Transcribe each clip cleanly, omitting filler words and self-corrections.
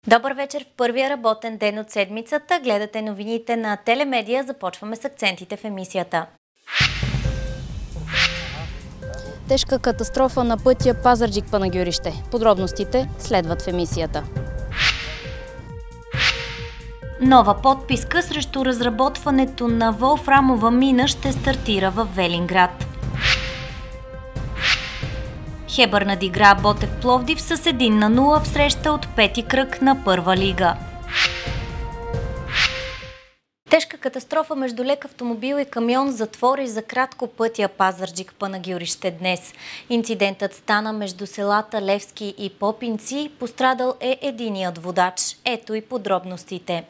Добър вечер в първия работен ден от седмицата. Гледате новините на Телемедия. Започваме с акцентите в емисията. Тежка катастрофа на пътя Пазарджик-Панагюрище. Подробностите следват в емисията. Нова подписка срещу разработването на волфрамова мина ще стартира в Велинград. Хебър надигра Ботев Пловдив с 1-0 в среща от пети кръг на първа лига. Тежка катастрофа между лек автомобил и камион затвори за кратко пътя Пазарджик-Панагюрище днес. Инцидентът стана между селата Левски и Попинци. Пострадал е единият водач. Ето и подробностите.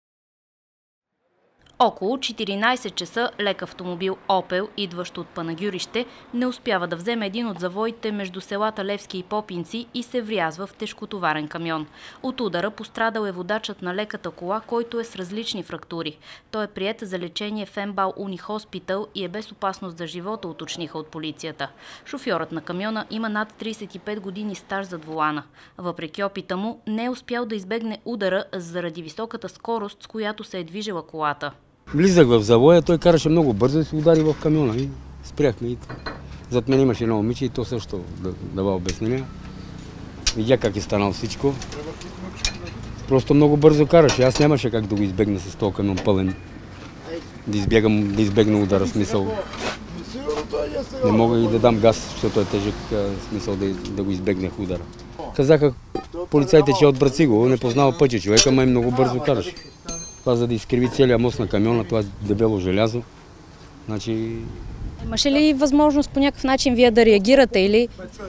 Около 14 часа лек автомобил Опел, идващ от Панагюрище, не успява да вземе един от завоите между селата Левски и Попинци и се врязва в тежкотоварен камион. От удара пострадал е водачът на леката кола, който е с различни фрактури. Той е приет за лечение в МБАЛ Уни Хоспитал и е без опасност за живота, уточниха от полицията. Шофьорът на камиона има над 35 години стаж зад волана. Въпреки опита му, не е успял да избегне удара заради високата скорост, с която се е движила колата. Влизах в завоя, той караше много бързо и се удари в камиона и спряхме. Зад мен имаше едно момиче и то също дава обяснения. Видя как е станало всичко. Просто много бързо караше. Аз нямаше как да го избегна с този камион пълен. Да избегна удара, смисъл. Не мога и да дам газ, защото е тежък, смисъл да го избегнах удара. Казаха полицайите, че от Брацигово не познава пътя човека, ама и много бързо караше. Това за да изкриви целия мост на камиона, това е дебело желязо. Значи... Имаше ли възможност по някакъв начин вие да реагирате или?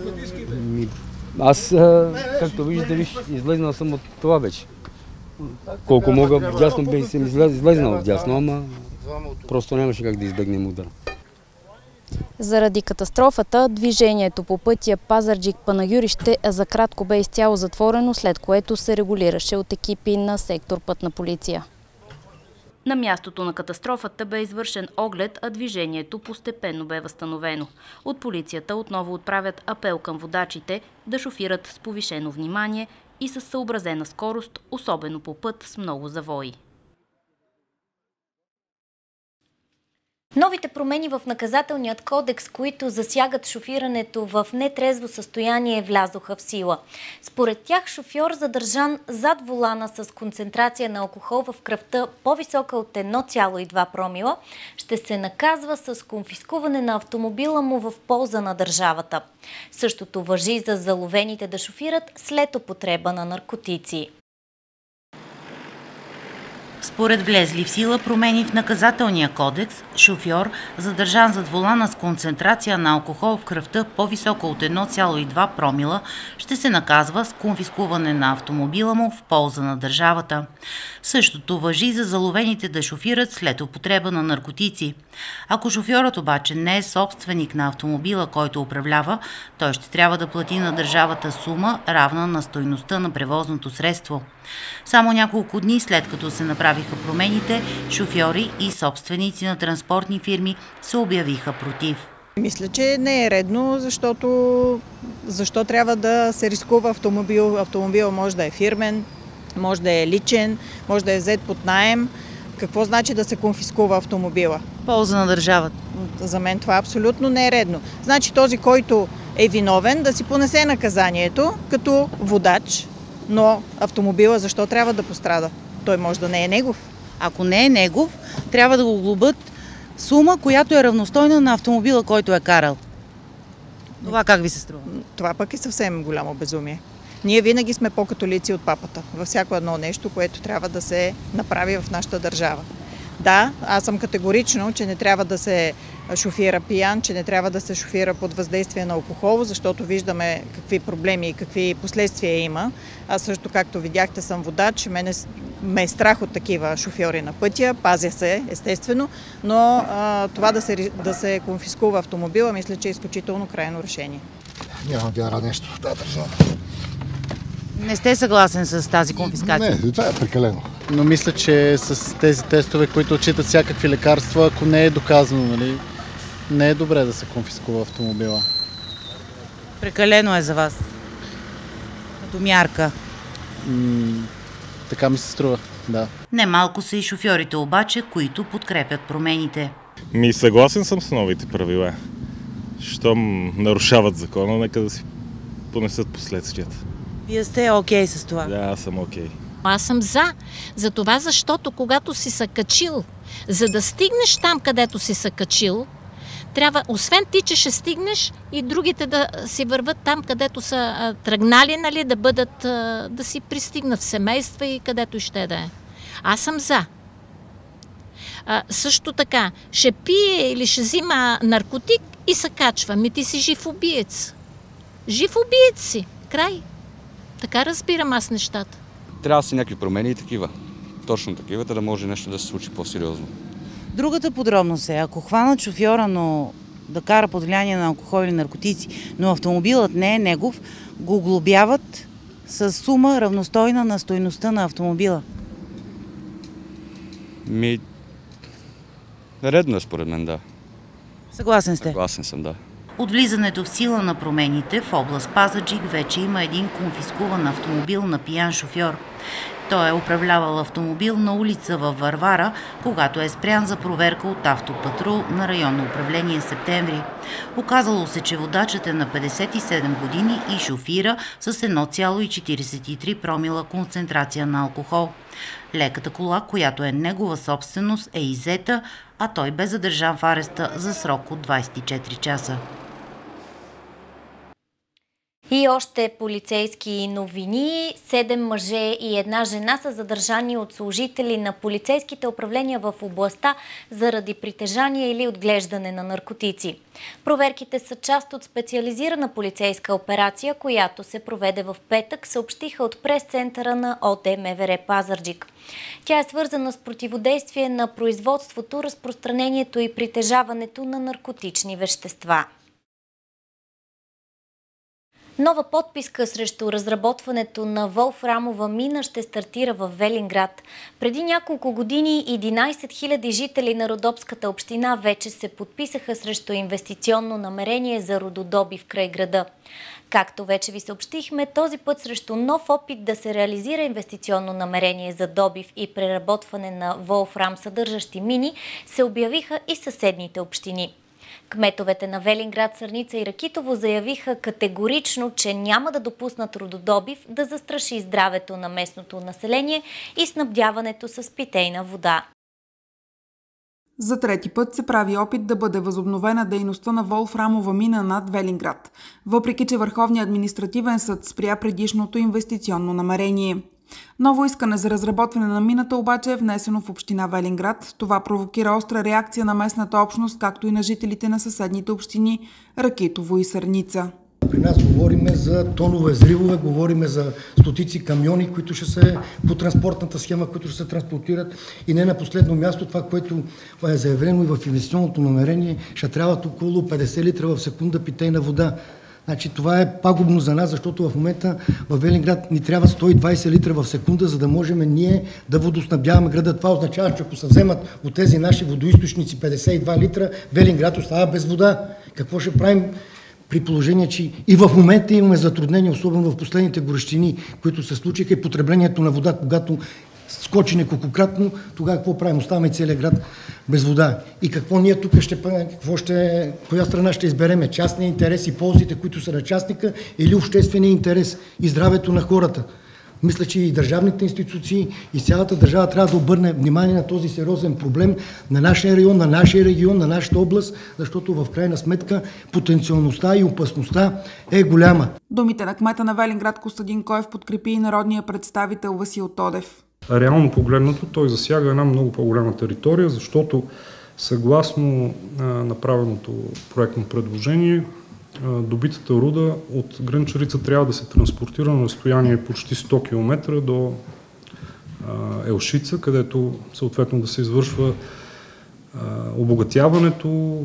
Аз, както виждате, излезнал съм от това вече. Колко мога, вдясно съм излезнал вдясно, ама просто нямаше как да избегнем удара. Заради катастрофата, движението по пътя Пазарджик-Панагюрище за кратко бе изцяло затворено, след което се регулираше от екипи на сектор Пътна полиция. На мястото на катастрофата бе извършен оглед, а движението постепенно бе възстановено. От полицията отново отправят апел към водачите да шофират с повишено внимание и с съобразена скорост, особено по път с много завои. Новите промени в наказателният кодекс, които засягат шофирането в нетрезво състояние, влязоха в сила. Според тях шофьор, задържан зад волана с концентрация на алкохол в кръвта по-висока от 1,2 промила, ще се наказва с конфискуване на автомобила му в полза на държавата. Същото важи за заловените да шофират след употреба на наркотици. Според влезли в сила промени в наказателния кодекс, шофьор, задържан зад волана с концентрация на алкохол в кръвта по-висока от 1,2 промила, ще се наказва с конфискуване на автомобила му в полза на държавата. Същото важи за заловените да шофират след употреба на наркотици. Ако шофьорът обаче не е собственик на автомобила, който управлява, той ще трябва да плати на държавата сума, равна на стойността на превозното средство. Само няколко дни след като се направиха промените, шофьори и собственици на транспортни фирми се обявиха против. Мисля, че не е редно, защо трябва да се рискува автомобил. Автомобил може да е фирмен, може да е личен, може да е взет под наем. Какво значи да се конфискува автомобила? Полза на държавата. За мен това абсолютно не е редно. Значи този, който е виновен, да си понесе наказанието като водач, но автомобила защо трябва да пострада? Той може да не е негов. Ако не е негов, трябва да го глобят сума, която е равностойна на автомобила, който е карал. Това как ви се струва? Това пък е съвсем голямо безумие. Ние винаги сме по-католици от папата във всяко едно нещо, което трябва да се направи в нашата държава. Да, аз съм категорично, че не трябва да се шофира пиян, че не трябва да се шофира под въздействие на алкохол, защото виждаме какви проблеми и какви последствия има. Аз също, както видяхте, съм водач, ме е страх от такива шофьори на пътя, пазя се, естествено, но това да се конфискува автомобила, мисля, че е изключително крайно решение. Няма вяра нещо в тази държава. Не сте съгласен с тази конфискация? Не, това е прекалено. Но мисля, че с тези тестове, които отчитат всякакви лекарства, ако не е доказано, нали, не е добре да се конфискува автомобила. Прекалено е за вас? Като мярка? Така ми се струва, да. Немалко са и шофьорите обаче, които подкрепят промените. Съгласен съм с новите правила. Щом нарушават закона, нека да си понесат последствията. Вие сте окей с това? Да, аз съм окей. Аз съм за това, защото когато си се качил, за да стигнеш там, където си се качил, трябва, освен ти, че ще стигнеш, и другите да си върват там, където са тръгнали, нали, да си пристигнат в семейства и където ще да е. Аз съм за. Също така, ще пие или ще взима наркотик и се качва. Ти си жив убиец. Жив убиец си. Край. Така разбирам аз нещата. Трябва да си някакви промени и такива. Точно такива, да може нещо да се случи по-сериозно. Другата подробност е, ако хванат шофьора, но да кара под влияние на алкохол или наркотици, но автомобилът не е негов, го глобяват с сума равностойна на стойността на автомобила. Редно е според мен, да. Съгласен сте? Съгласен съм, да. От влизането в сила на промените в област Пазарджик вече има един конфискуван автомобил на пиян шофьор. Той е управлявал автомобил на улица във Варвара, когато е спрян за проверка от автопатрул на районно управление Септември. Оказало се, че водачът е на 57 години и шофира с 1,43 промила концентрация на алкохол. Леката кола, която е негова собственост, е иззета, а той бе задържан в ареста за срок от 24 часа. И още полицейски новини. 7 мъже и една жена са задържани от служители на полицейските управления в областта заради притежание или отглеждане на наркотици. Проверките са част от специализирана полицейска операция, която се проведе в петък, съобщиха от прес-центъра на ОД МВР Пазарджик. Тя е свързана с противодействие на производството, разпространението и притежаването на наркотични вещества. Нова подписка срещу разработването на волфрамова мина ще стартира в Велинград. Преди няколко години 11 000 жители на Родопската община вече се подписаха срещу инвестиционно намерение за рудодобив край града. Както вече ви съобщихме, този път срещу нов опит да се реализира инвестиционно намерение за добив и преработване на волфрам съдържащи мини се обявиха и съседните общини. Кметовете на Велинград, Сърница и Ракитово заявиха категорично, че няма да допуснат рудодобив да застраши здравето на местното население и снабдяването с питейна вода. За трети път се прави опит да бъде възобновена дейността на волфрамова мина над Велинград, въпреки че Върховният административен съд спря предишното инвестиционно намерение. Ново искане за разработване на мината обаче е внесено в община Велинград. Това провокира остра реакция на местната общност, както и на жителите на съседните общини Ракитово и Сърница. При нас говорим за тонове взривове, говорим за стотици камиони, които ще са по транспортната схема, които ще се транспортират. И не на последно място, това, което е заявено и в инвестиционното намерение, ще трябват около 50 литра в секунда питейна вода. Значи, това е пагубно за нас, защото в момента в Велинград ни трябва 120 литра в секунда, за да можем ние да водоснабдяваме града. Това означава, че ако се вземат от тези наши водоизточници 52 литра, Велинград остава без вода. Какво ще правим при положение, че и в момента имаме затруднения, особено в последните горещини, които се случиха, и потреблението на вода, когато скочи неколкократно, тогава какво правим? Оставаме целият град без вода. И какво ние тук ще правим? Коя страна ще избереме? Частния интерес и ползите, които са на частника, или обществения интерес и здравето на хората? Мисля, че и държавните институции, и цялата държава трябва да обърне внимание на този сериозен проблем на нашия район, на нашия регион, на нашата област, защото в крайна сметка потенциалността и опасността е голяма. Думите на кмета на Велинград Костадин Коев подкрепи и народния представител Васил Тодев. Реално погледнато той засяга една много по-голяма територия, защото съгласно направеното проектно предложение, добитата руда от Грънчарица трябва да се транспортира на разстояние почти 100 км до Елшица, където съответно да се извършва обогатяването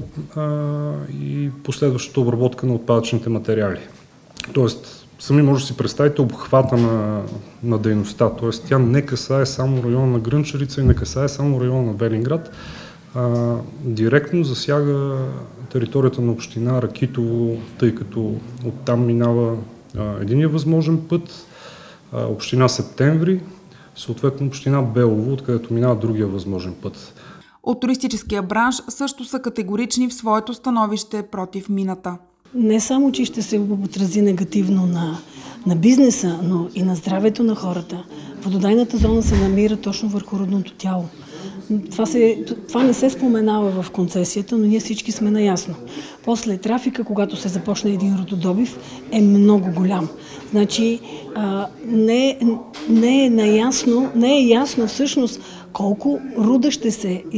и последващата обработка на отпадъчните материали. Тоест, сами може да си представите обхвата на дейността, т.е. тя не касае само района на Грънчарица и не касае само района на Велинград, директно засяга територията на община Ракитово, тъй като оттам минава единия възможен път, община Септември, съответно община Белово, откъдето минава другия възможен път. От туристическия бранш също са категорични в своето становище против мината. Не само, че ще се отрази негативно на бизнеса, но и на здравето на хората. Вододайната зона се намира точно върху родното тяло. Това не се споменава в концесията, но ние всички сме наясно. После трафика, когато се започне един рододобив, е много голям. Значи не е ясно всъщност колко руда ще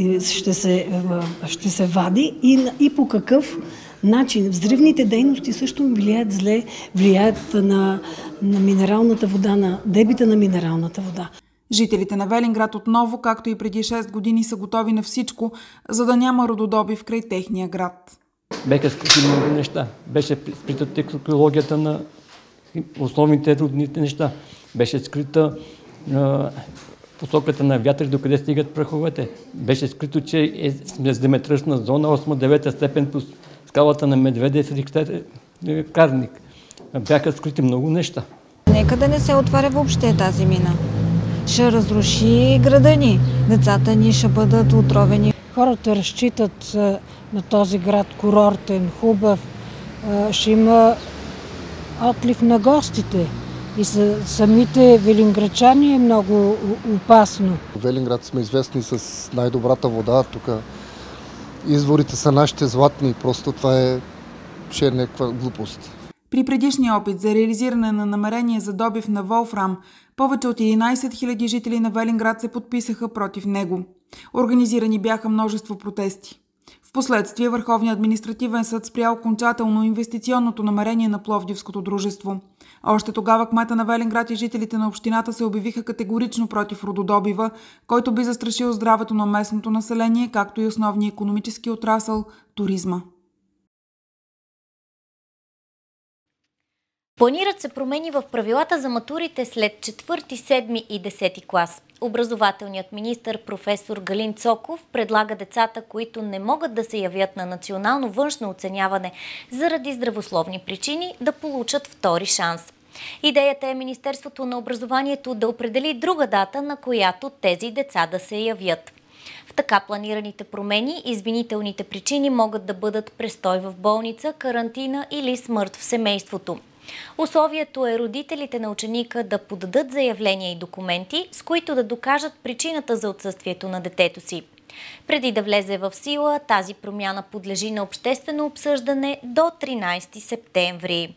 се вади и по какъв начин. Взривните дейности също влияят на минералната вода, на дебита на минералната вода. Жителите на Велинград отново, както и преди 6 години, са готови на всичко, за да няма рододобив край техния град. Бяха скрити много неща. Беше скрита технологията на основните рудните неща. Беше скрита посоката на вятър, докъде стигат праховете. Беше скрито, че сме земетръсна зона 8-9 степен по скалата на Медведе и Карник. Бяха скрити много неща. Нека да не се отваря въобще тази мина. Ще разруши града ни. Децата ни ще бъдат отровени. Хората разчитат на този град курортен, хубав. Ще има отлив на гостите. И самите велинградчани е много опасно. В Велинград сме известни с най-добрата вода. Тук изворите са нашите златни. Просто това ще е някаква глупост. При предишния опит за реализиране на намерение за добив на волфрам, повече от 11 000 жители на Велинград се подписаха против него. Организирани бяха множество протести. Впоследствие Върховният административен съд спря окончателно инвестиционното намерение на Пловдивското дружество. Още тогава кмета на Велинград и жителите на общината се обявиха категорично против рододобива, който би застрашил здравето на местното население, както и основния икономически отрасъл – туризма. Планират се промени в правилата за матурите след 4, 7 и 10 клас. Образователният министър професор Галин Цоков предлага децата, които не могат да се явят на национално външно оценяване заради здравословни причини, да получат втори шанс. Идеята е Министерството на образованието да определи друга дата, на която тези деца да се явят. В така планираните промени извинителните причини могат да бъдат престой в болница, карантина или смърт в семейството. Условието е родителите на ученика да подадат заявления и документи, с които да докажат причината за отсъствието на детето си. Преди да влезе в сила, тази промяна подлежи на обществено обсъждане до 13 септември.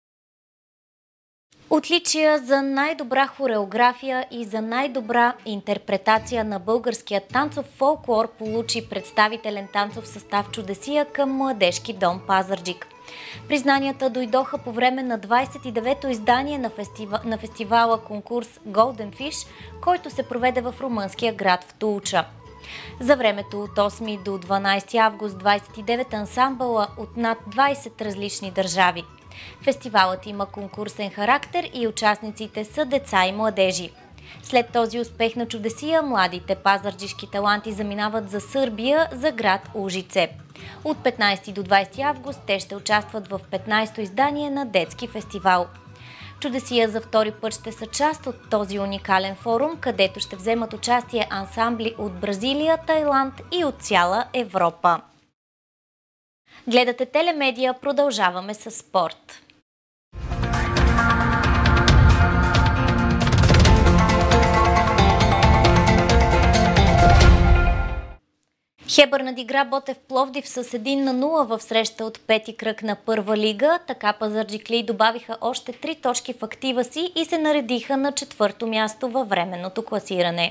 Отличия за най-добра хореография и за най-добра интерпретация на българския танцов фолклор получи представителен танцов състав Чудесия към Младежки дом Пазарджик. Признанията дойдоха по време на 29-то издание на фестивала конкурс Golden Fish, който се проведе в румънския град в Тулча. За времето от 8 до 12 август 29 ансамбъла от над 20 различни държави. Фестивалът има конкурсен характер и участниците са деца и младежи. След този успех на Чудесия, младите пазарджишки таланти заминават за Сърбия, за град Ужице. От 15 до 20 август те ще участват в 15-то издание на детски фестивал. Чудесия за втори път ще са част от този уникален форум, където ще вземат участие ансамбли от Бразилия, Тайланд и от цяла Европа. Гледате Телемедия, продължаваме с спорт. Хебър надигра Ботев Пловдив с 1-0 в среща от пети кръг на първа лига. Така пазарджиклии добавиха още 3 точки в актива си и се наредиха на 4-то място във временното класиране.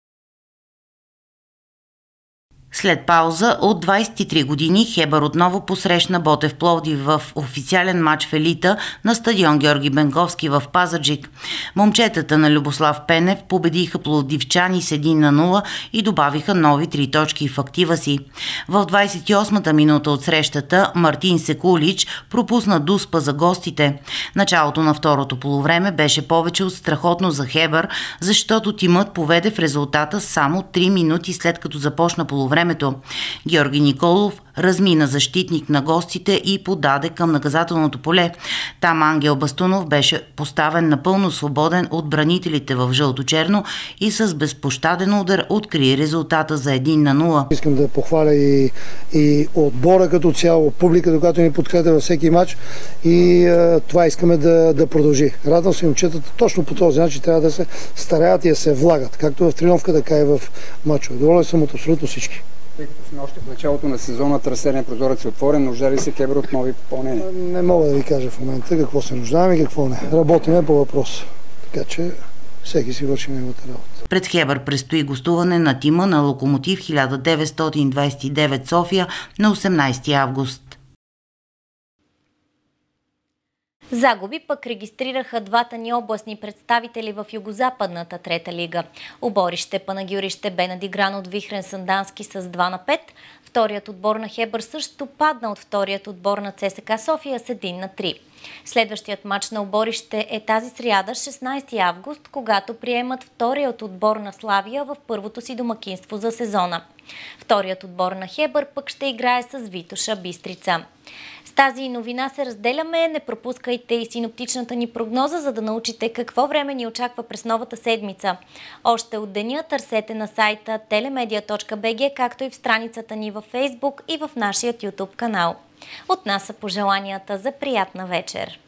След пауза от 23 години Хебър отново посрещна Ботев Пловдив в официален матч в елита на стадион Георги Бенковски в Пазарджик. Момчетата на Любослав Пенев победиха пловдивчани с 1-0 и добавиха нови 3 точки в актива си. В 28-та минута от срещата Мартин Секулич пропусна дуспа за гостите. Началото на второто полувреме беше повече от страхотно за Хебър, защото тимът поведе в резултата само 3 минути след като започна полувреме. Георги Николов размина защитник на гостите и подаде към наказателното поле. Там Ангел Бастунов беше поставен напълно свободен от бранителите в жълто-черно и с безпощаден удар откри резултата за 1-0. Искам да похваля и отбора като цяло, публиката, която ни подкрепя във всеки матч, и това искаме да продължи. Радвам се, момчетата точно по този начин трябва да се стараят и да се влагат, както в тренировка, така и в мачове. Доволен съм от абсолютно всички. Тъй като сме още в началото на сезона, трансферния прозорец е отворен, нужда ли се КЕБР от нови попълнения? Не мога да ви кажа в момента какво се нуждаем и какво не. Работиме по въпроса, така че всеки си върши неговата работа. Пред Хебър предстои гостуване на тима на Локомотив 1929 София на 18 август. Загуби пък регистрираха двата ни областни представители в Югозападната трета лига. Оборище Панагюрище бе надигран от Вихрен Сандански с 2-5. Вторият отбор на Хебър също падна от вторият отбор на ЦСКА София с 1-3. Следващият матч на Оборище е тази сряда, 16 август, когато приемат вторият отбор на Славия в първото си домакинство за сезона. Вторият отбор на Хебър пък ще играе с Витоша Бистрица. С тази новина се разделяме. Не пропускайте и синоптичната ни прогноза, за да научите какво време ни очаква през новата седмица. Още от деня търсете на сайта telemedia.bg, както и в страницата ни във Facebook и в нашия YouTube канал. От нас са пожеланията за приятна вечер!